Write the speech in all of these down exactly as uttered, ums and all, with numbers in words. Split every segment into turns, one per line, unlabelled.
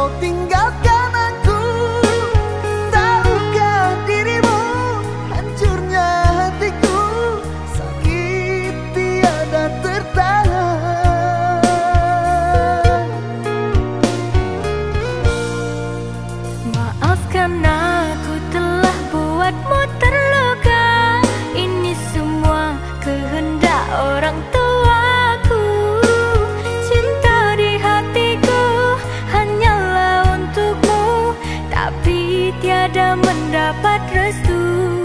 kau tinggalkan aku. Tahukah dirimu hancurnya hatiku, sakit tiada tertahan.
Maafkan aku telah buatmu terluka. Ini semua kehendak orang tuaku. Cinta di hatiku hanyalah untukmu, tapi tiada mendapat restu.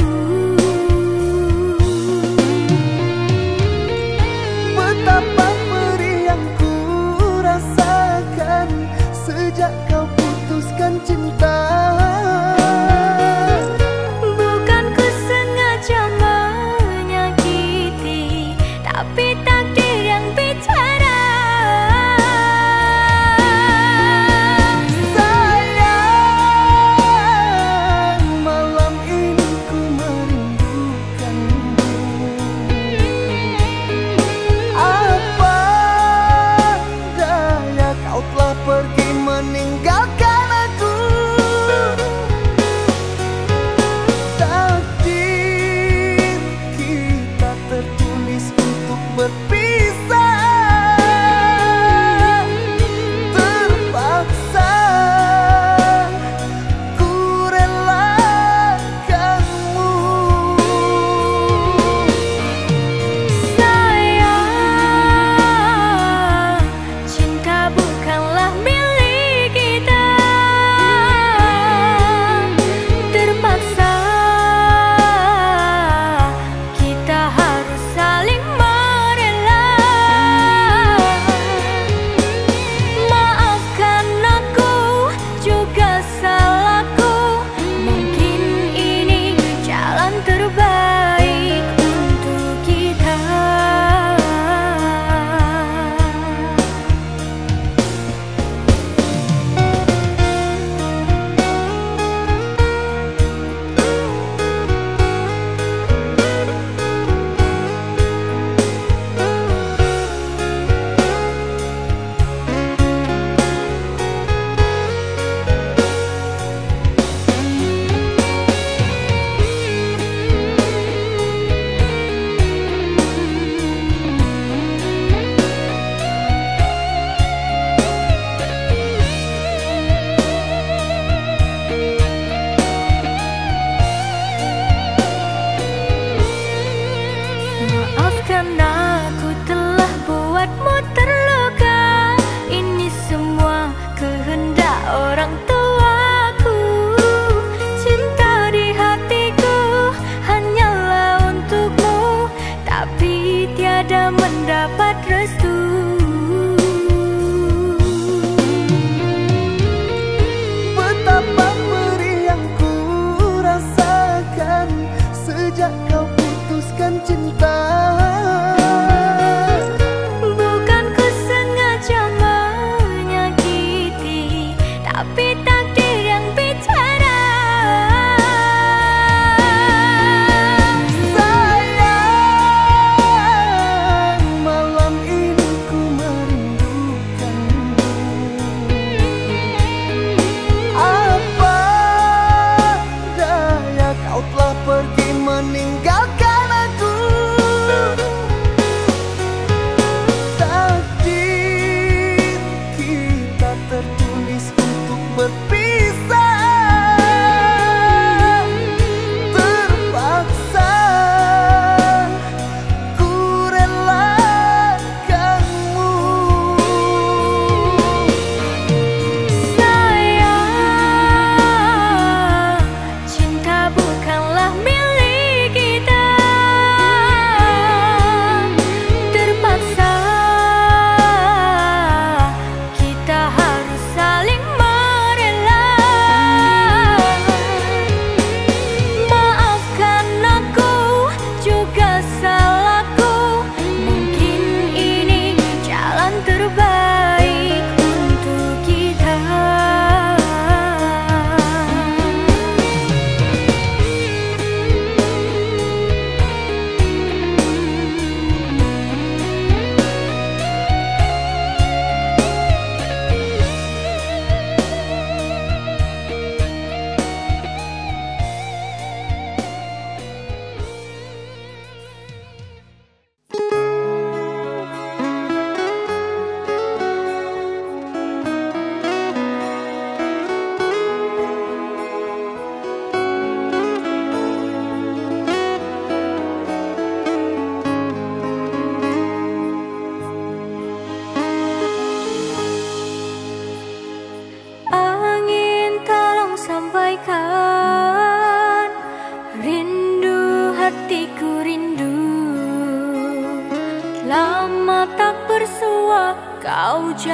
Betapa perih yang ku rasakan sejak kau putuskan cinta.
Bukan ku sengaja menyakiti, tapi takdir yang bicara.
Sayang, malam ini ku merindukanmu. Apa daya kau telah pergi meninggalkan aku.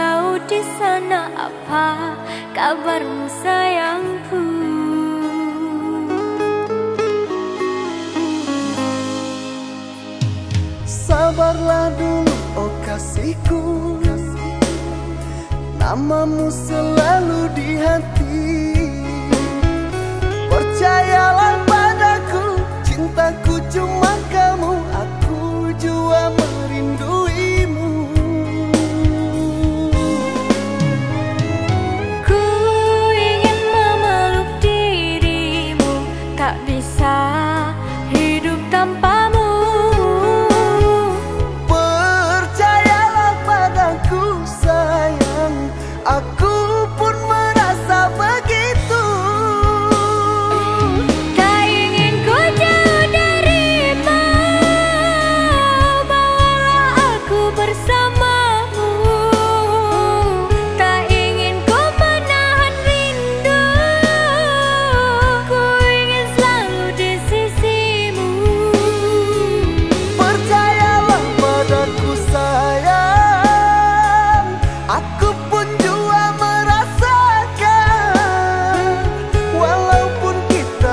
tahu di sana apa kabarmu sayangku.
Sabarlah dulu oh kasihku, namamu selalu di hati. Percayalah padaku, cintaku cuma kamu, aku jua merinduimu.
Ku ingin memeluk dirimu, tak bisa hidup tanpamu.
Percayalah padaku sayang, aku pun merasa begitu.
Tak ingin ku jauh darimu, bawalah aku bersamamu. Tak ingin ku menahan rindu, ku ingin selalu di sisimu.
Percayalah padaku sayang, aku pun jua merasakan. Walaupun kita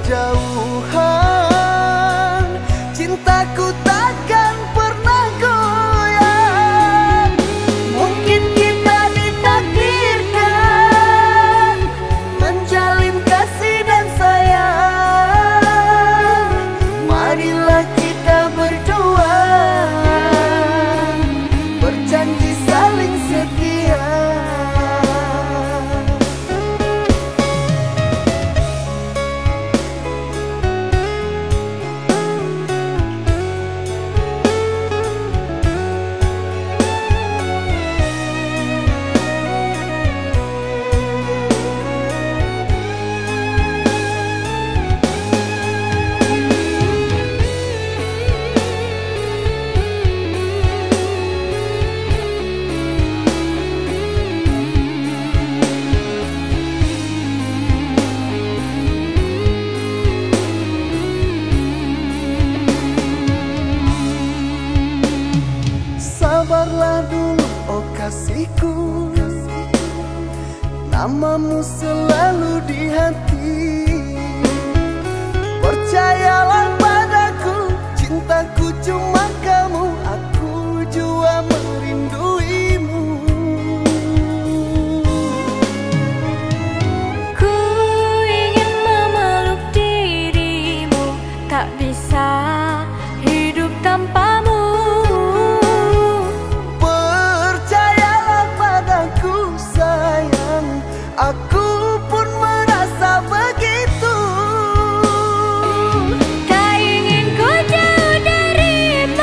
berjauhan, cintaku takkan pernah goyah. Mungkin kita ditakdirkan menjalin kasih dan sayang. Marilah kita berdua berjanji saling setia. Sabarlah dulu oh kasihku, namamu selalu di hati. Percayalah padaku, cintaku cuma kamu, aku jua merinduimu.
Ku ingin memeluk dirimu, tak bisa hidup tanpamu.
Percayalah padaku sayang, aku pun merasa begitu.
Tak ingin ku jauh darimu,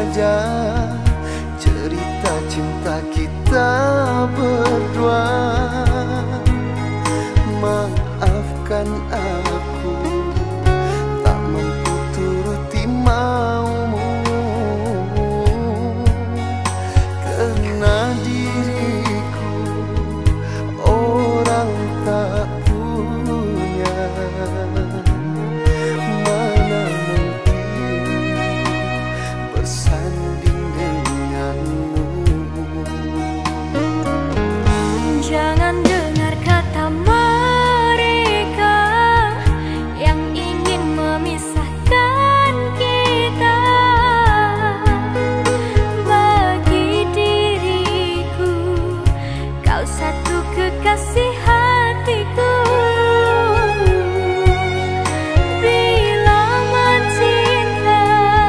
saja cerita cinta kita berdua. Maafkan aku tak mampu turuti maumu, karena diriku orang tak punya. Mana mungkin bersanding denganmu.
Jangan dengar kata mereka yang ingin memisahkan kita. Bagi diriku, kau satu kekasih hatiku. Bila mencinta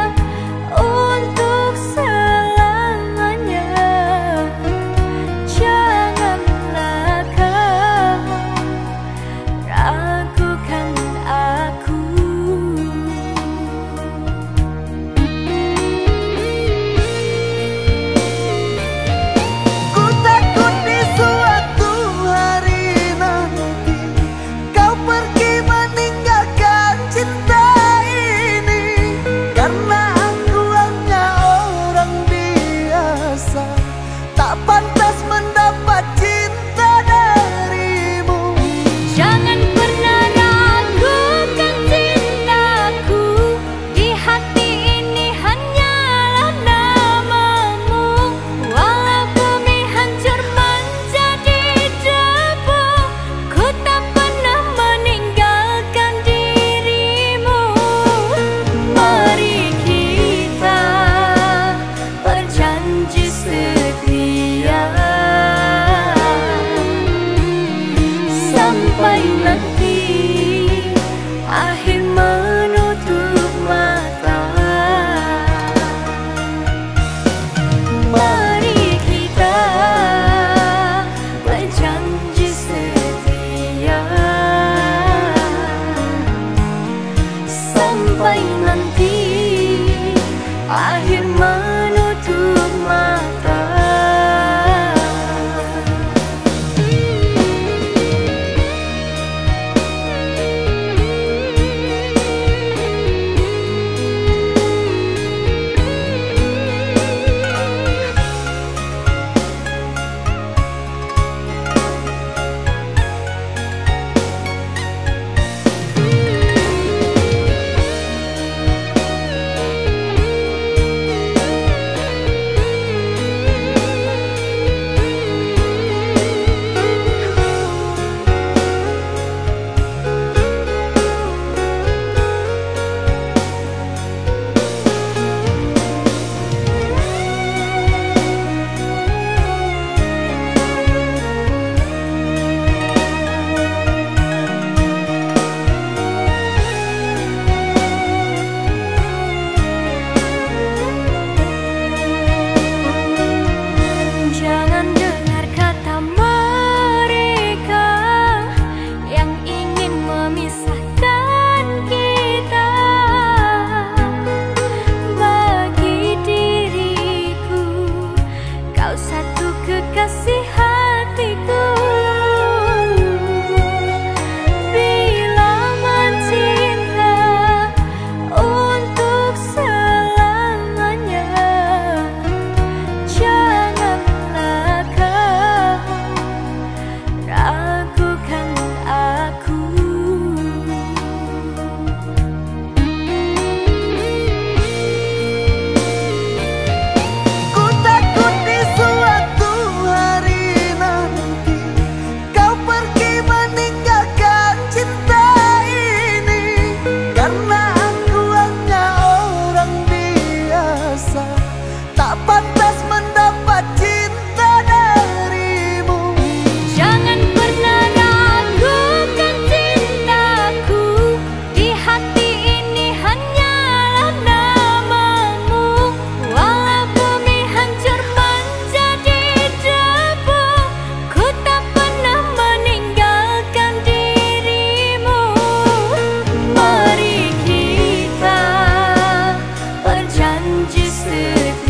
untuk selamanya, janganlah kau ragukan aku.
Ku takut di suatu hari nanti kau pergi meninggalkan cinta ini, karena aku hanya orang biasa, tak pantas mendapat cinta darimu.
Jangan pernah ragukan cintaku, di hati ini hanyalah namamu. Walau bumi hancur menjadi debu, ku tak pernah meninggalkan dirimu. Mari kita berjanji setia sampai nanti akhir menutup mata. Mari kita berjanji setia sampai nanti akhir menutup mata. Jangan dengar kata mereka yang ingin memisahkan kita. Bagi diriku, kau satu kekasih hatiku. Bila mencinta untuk selamanya, janganlah kau ragukan aku.
Ku takut di suatu hari nanti kau pergi meninggalkan cinta ini, karena aku hanya orang biasa, tak pantas mendapat cinta darimu.
Jangan pernah ragukan cintaku, di hati ini hanyalah namamu. Walau bumi hancur menjadi debu, ku tak pernah meninggalkan dirimu. Mari kita berjanji setia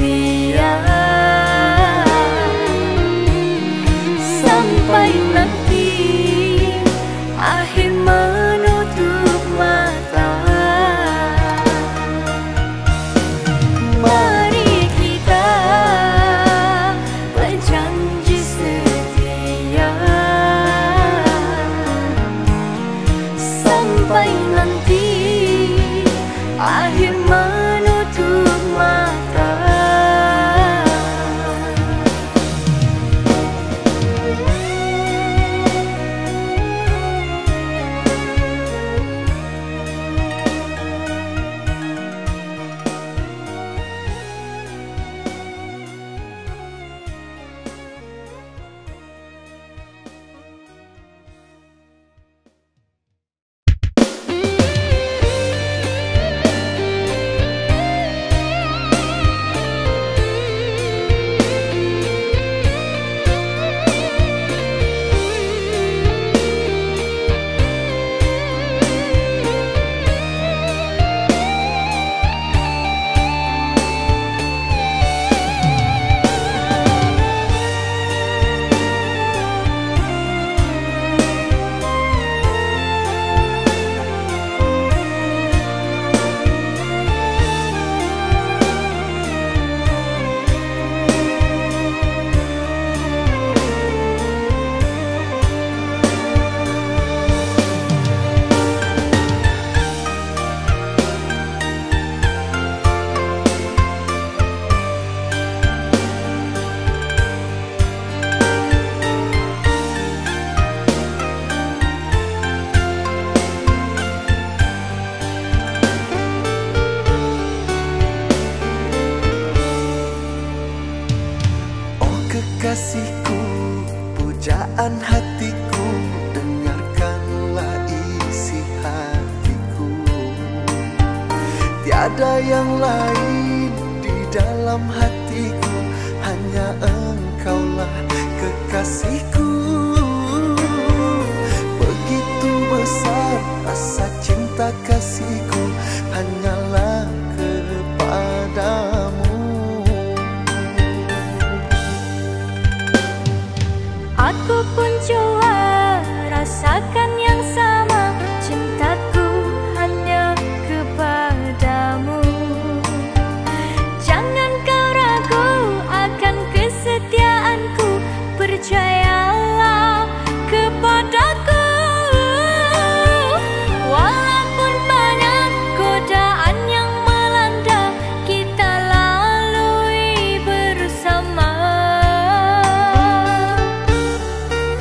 kekasihku, pujaan hatiku, dengarkanlah isi hatiku. Tiada yang lain di dalam hatiku, hanya engkaulah kekasihku. Begitu besar rasa cinta kasihku, hanyalah kepadamu.
Aku pun coba rasakan yang sama, cintaku hanya kepadamu. Jangan kau ragu akan kesetiaanku, percayalah kepadaku. Walaupun banyak godaan yang melanda, kita lalui bersama.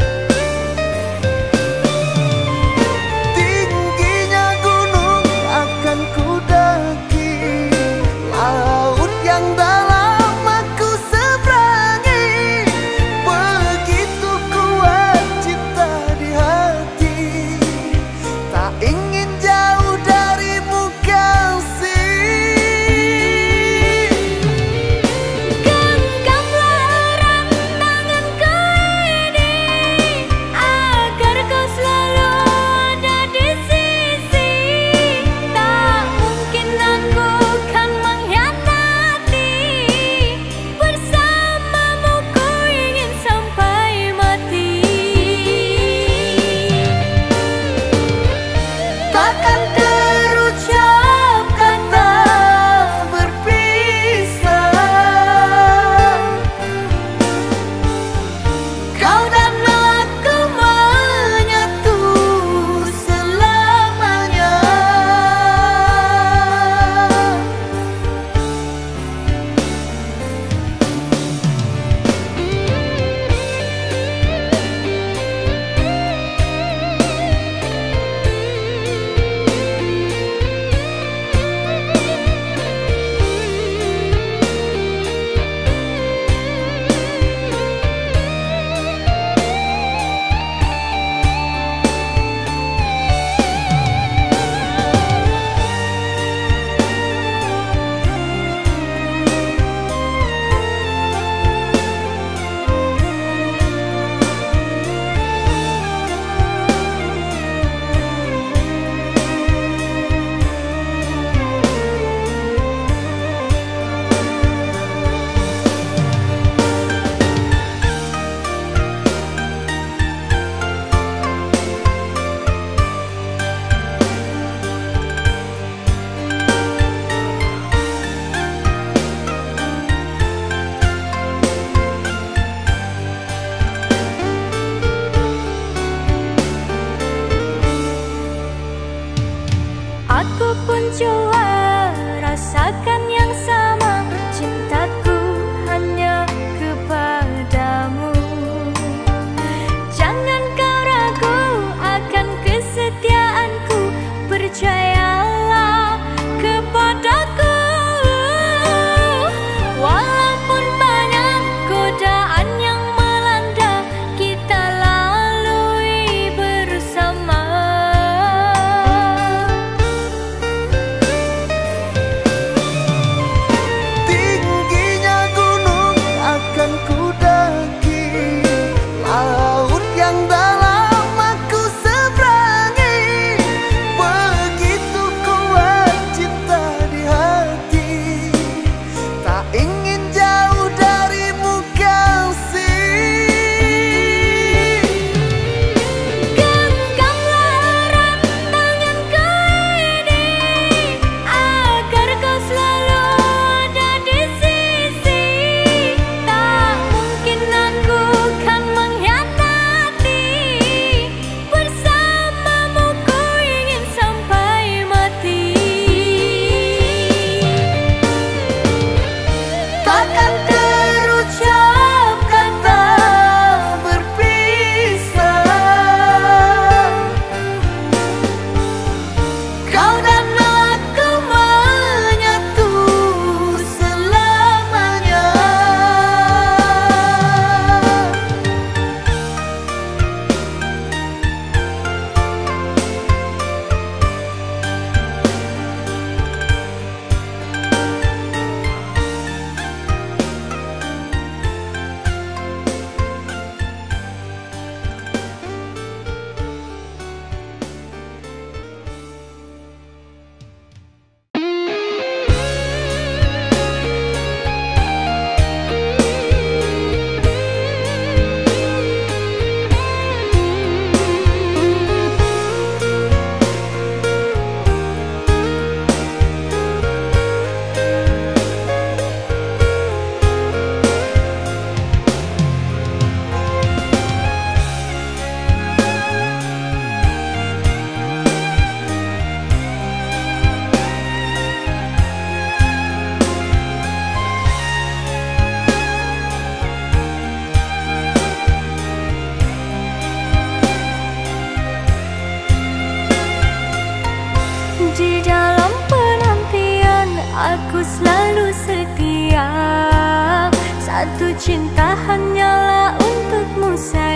Satu cinta hanyalah untukmu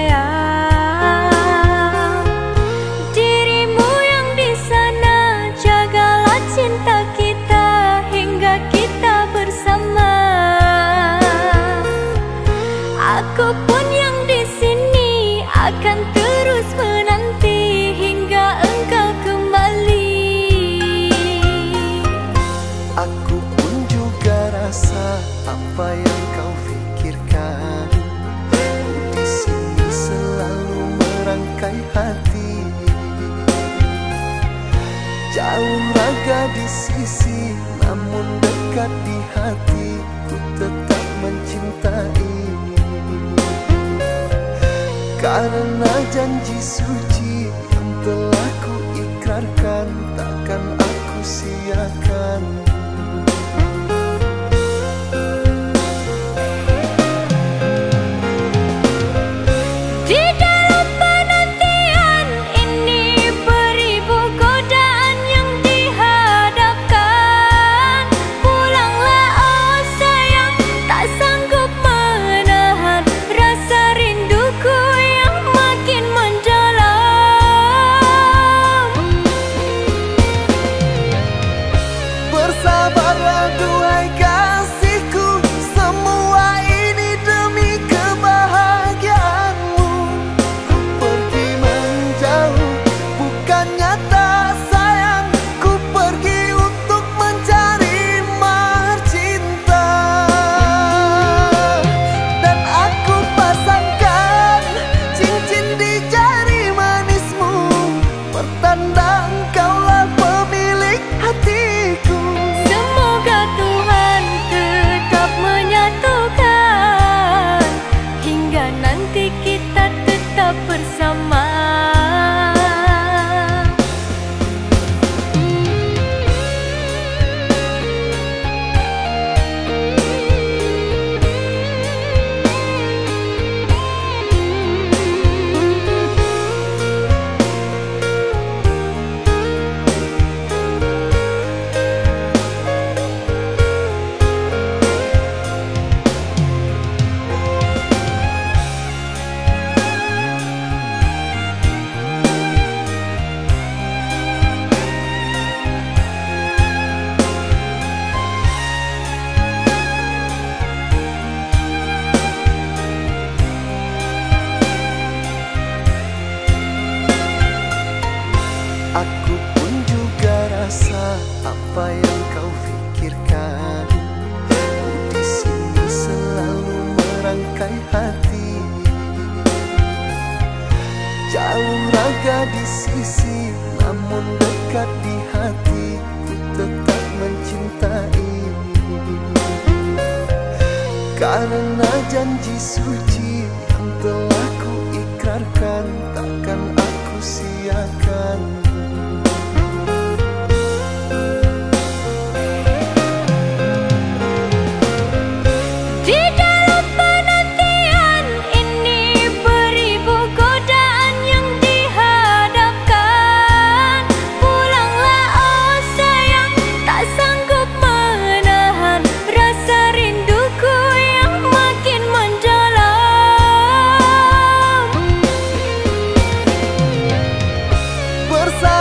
sayang. Dirimu yang di sana, jagalah cinta kita hingga kita bersama. Aku pun yang di sini akan terus menanti hingga engkau kembali.
Aku pun juga rasa apa yang kau pikirkan. Di sini selalu merangkai hati. Jauh raga di sisi, namun dekat di hati. Ku tetap mencintai. Karena janji suci yang telah ku ikrarkan, takkan aku siakan.
Di dalam penantian ini beribu godaan yang dihadapkan. Pulanglah oh sayang, tak sanggup menahan rasa rinduku yang makin mendalam.
Bersabarlah duhai kasihku, semua ini demi kebahagiaanmu. Ku pergi menjauh, bukannya tak sayang. Ku pergi untuk mencari mahar cinta. Dan aku pasangkan cincin di jari manismu, pertanda engkaulah pemilik hatiku.
Semoga Tuhan tetap menyatukan hingga nanti kita tetap bersama.
Aku pun juga rasa apa yang kau pikirkan. Di sini selalu merangkai hati. Jauh raga di sisi, namun dekat di hati. Ku tetap mencintai. Karena janji suci yang telah ku ikrarkan, takkan aku siakan.
Di dalam penantian ini beribu godaan yang dihadapkan. Pulanglah oh sayang, tak sanggup menahan rasa rinduku yang makin mendalam.
Bersama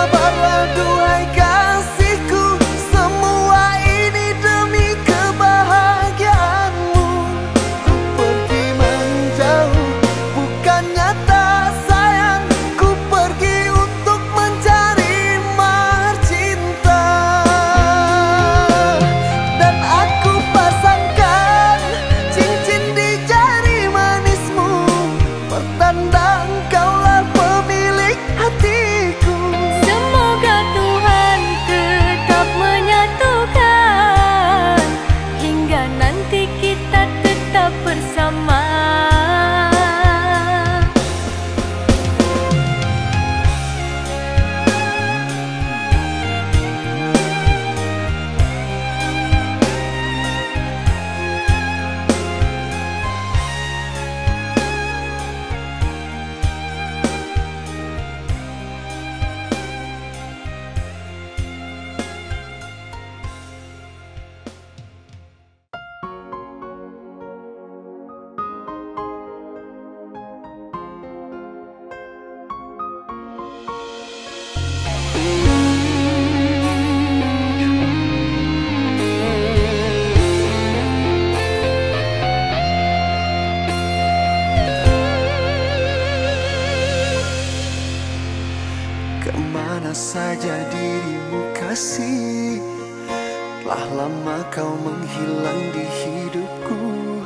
saja dirimu kasih. Telah lama kau menghilang di hidupku,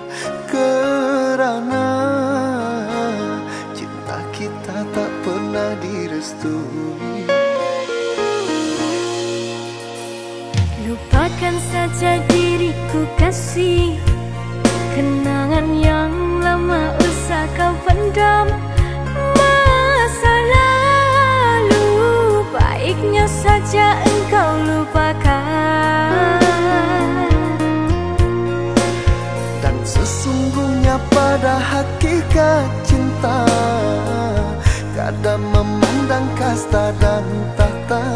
kerana cinta kita tak pernah direstui.
Lupakan saja diriku kasih, kenangan yang lama usah kau pendam. Masa lalu baiknya saja engkau lupakan.
Dan sesungguhnya pada hakikat cinta, kadang memandang kasta dan tahta.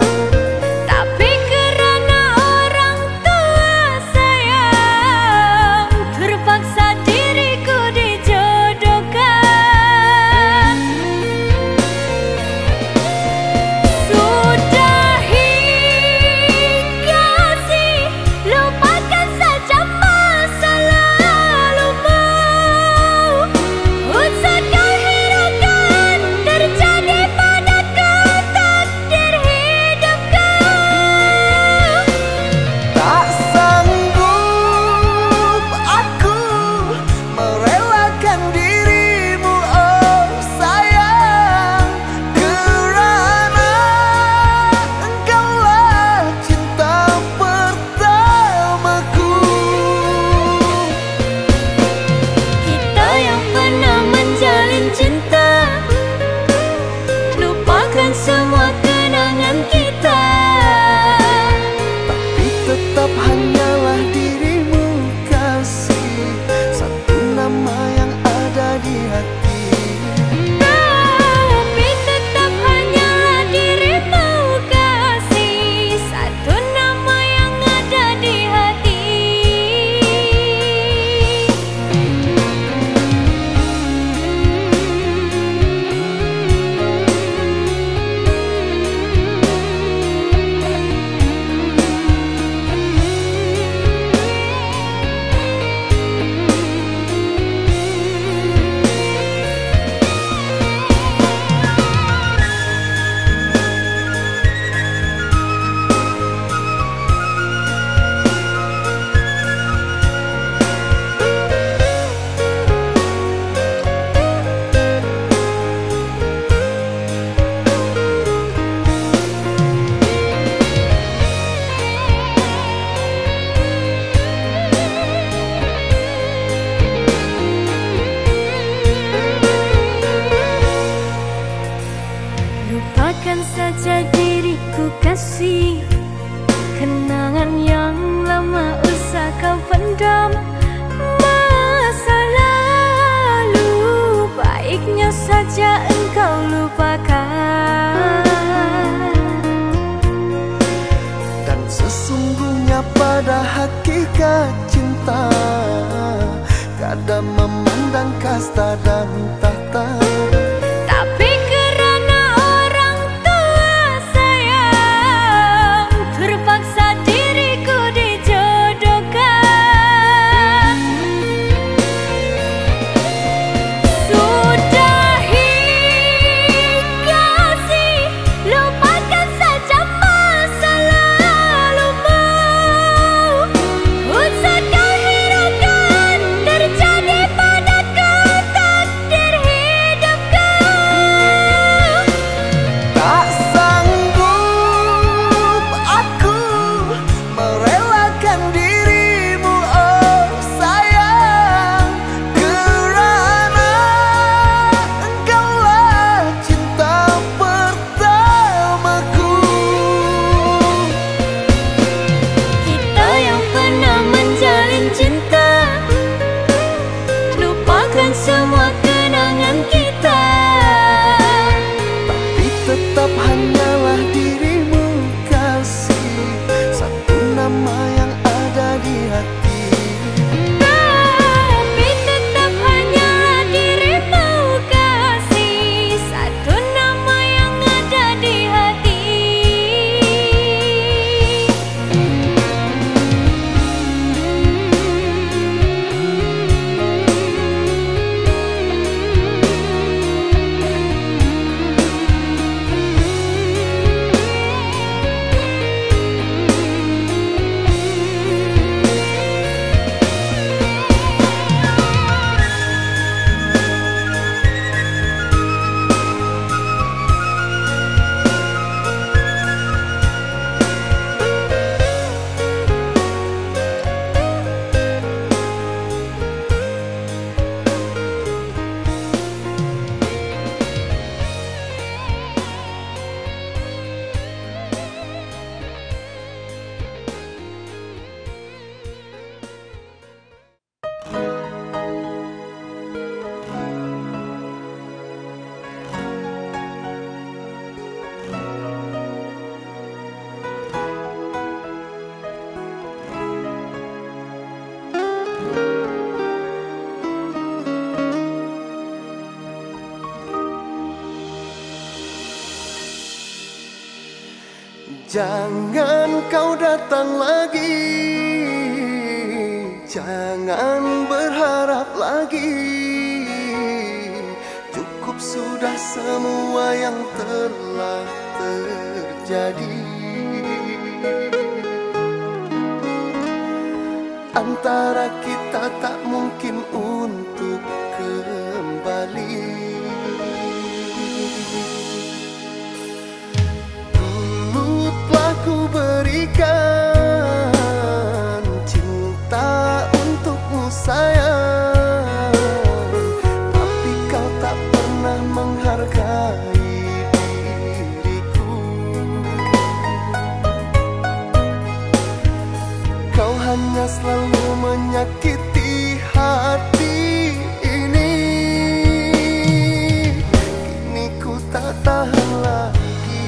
Semua kenangan kita,
tapi tetap hanyalah dirimu kasih, satu nama yang ada di hati.
tapi tetap hanyalah dirimu kasih, satu nama yang ada di hati. Lupakan saja diriku kasih, kenangan yang lama usah kau pendam. Masa lalu baiknya saja engkau lupakan.
Dan sesungguhnya pada hakikat cinta, kadang memandang kasta dan tahta.
Terjadi padaku takdir hidup.
Jangan kau datang lagi, jangan berharap lagi. Cukup sudah semua yang telah terjadi. Antara kita tak mungkin untuk kembali. Dulu telah ku berikan cinta untukmu sayang, tapi kau tak pernah menghargai diriku. Kau hanya selalu menyakiti hati ini. Kini ku tak tahan lagi.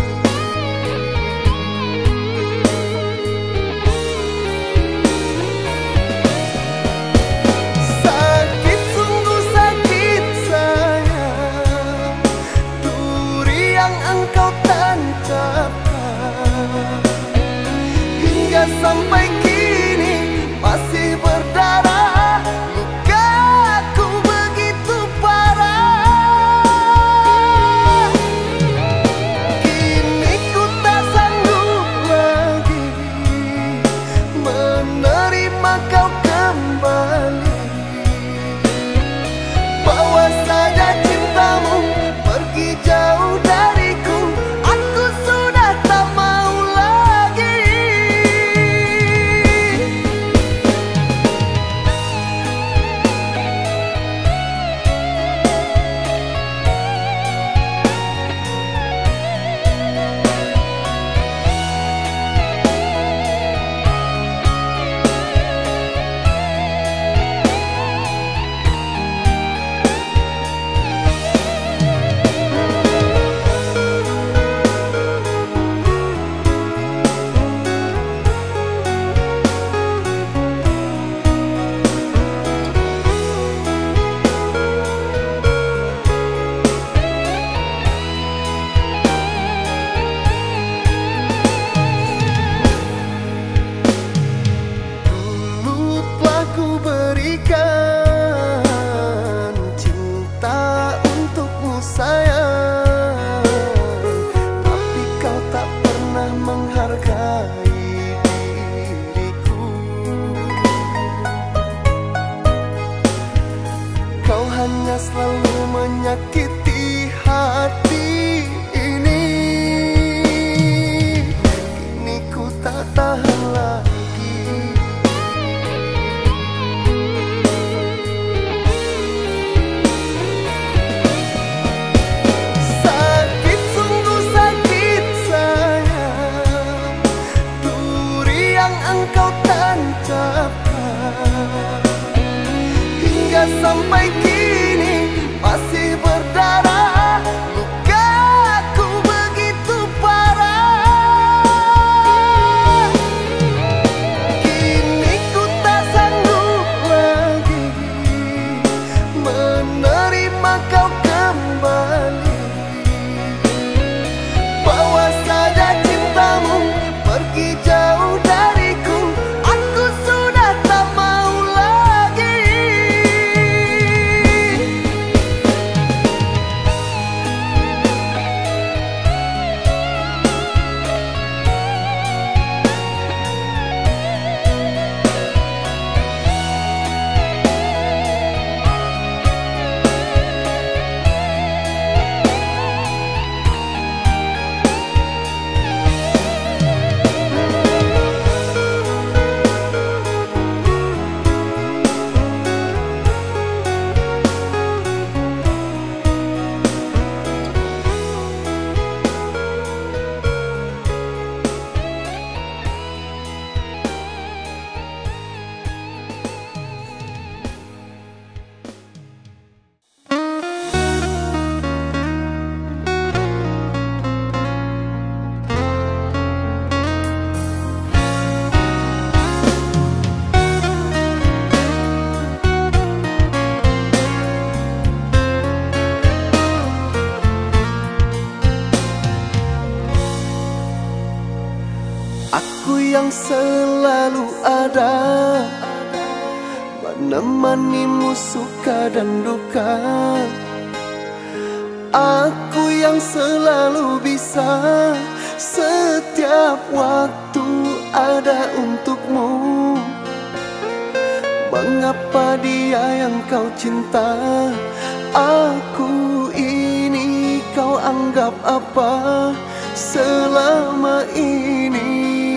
Sakit, sungguh sakit sayang, duri yang engkau tancapkan hingga sampai kini masih berdarah. Lukaku begitu parah. Kini ku tak sanggup lagi menerima kau kembali. Bawa saja cintamu pergi jauh dariku. Aku sudah tak mau lagi. Ku berikan cinta untukmu sayang, tapi kau tak pernah menghargai diriku. Kau hanya selalu menyakiti hati ini. Kini ku tak tahan lagi. Engkau tancapkan hingga sampai kini masih berdarah. Lukaku begitu parah. Kini ku tak sanggup lagi menerima kau kembali. Bawa saja cintamu pergi jauh dariku. Aku sudah tak mau lagi. selalu ada, menemanimu suka dan duka. Aku yang selalu bisa setiap waktu ada untukmu. Mengapa dia yang kau cinta, aku ini kau anggap apa selama ini?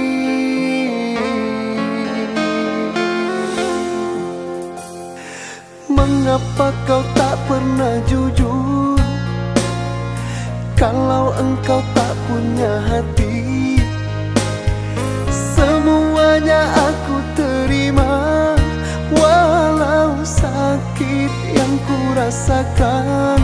Mengapa kau tak pernah jujur kalau engkau tak punya hati? Semuanya aku terima, walau sakit yang ku rasakan.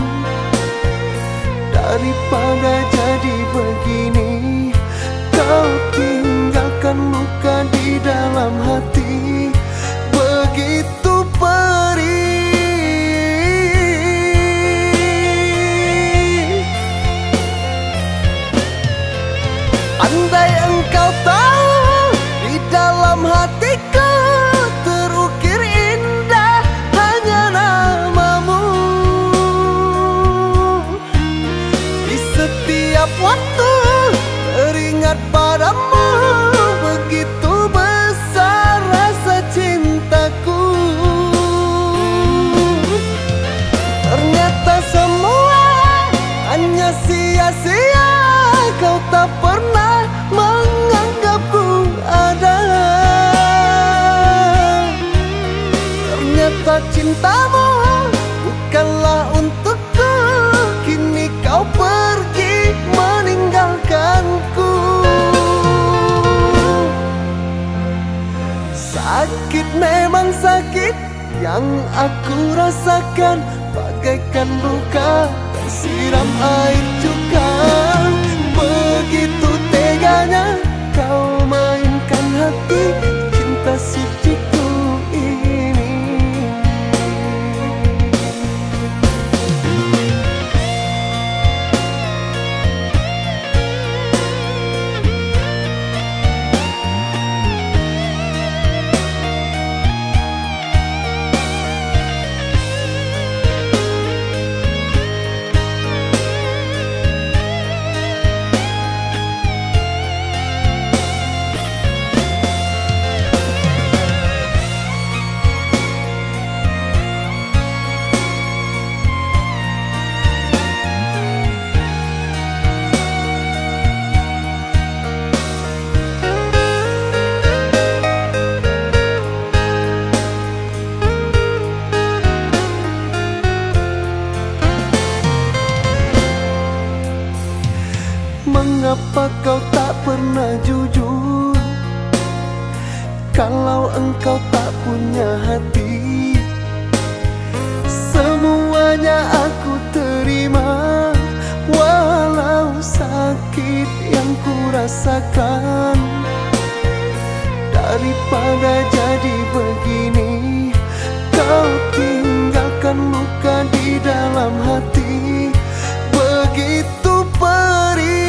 Daripada jadi begini, kau tinggalkan luka di dalam hati begitu perih. Andai engkau tahu di dalam hatiku terukir indah hanya namamu. Di setiap waktu teringat padamu, begitu besar rasa cintaku. Ternyata semua hanya sia-sia, kau tak pernah menganggapku ada. Ternyata cintamu bukanlah untukku, kini kau pergi meninggalkanku. Sakit memang sakit yang aku rasakan, bagaikan luka tersiram air cuka. Begitu teganya kau mainkan hati cinta suciku ini. Mengapa kau tak pernah jujur kalau engkau tak punya hati? Semuanya aku terima, walau sakit yang ku rasakan. Daripada jadi begini, kau tinggalkan luka di dalam hati begitu perih.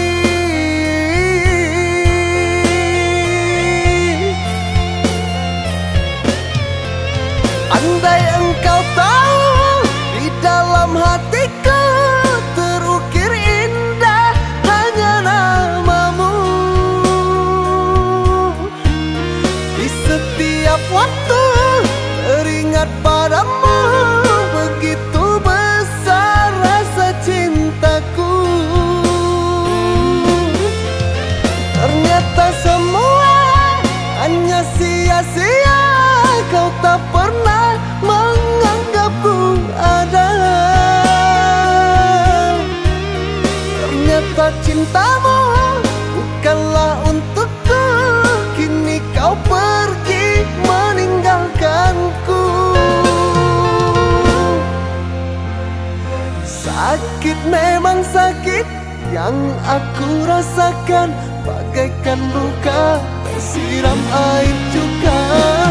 Andai engkau tahu di dalam hatiku terukir indah hanya namamu. Di setiap waktu teringat padamu, begitu besar rasa cintaku. Ternyata semua hanya sia-sia, kau tak pernah menganggapku ada. Ternyata cintamu bukanlah untukku, kini kau pergi meninggalkanku. Sakit memang sakit yang aku rasakan, bagaikan luka tersiram air cuka.